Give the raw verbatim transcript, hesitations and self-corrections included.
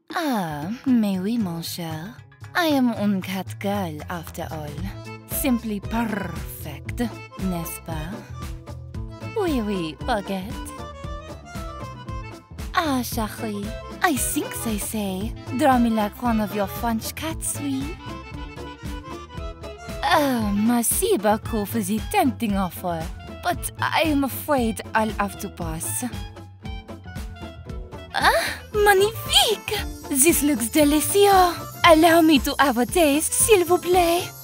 Ah, mais oui, mon cher. I am une Catgirl after all. Simply perfect, n'est-ce pas? Oui, oui, baguette. Ah, chérie, I think they say, draw me like one of your French cats, oui? Ah, merci beaucoup for the tempting offer, but I am afraid I'll have to pass. Ah, magnifique! This looks delicious! Allow me to have a taste, s'il vous plaît.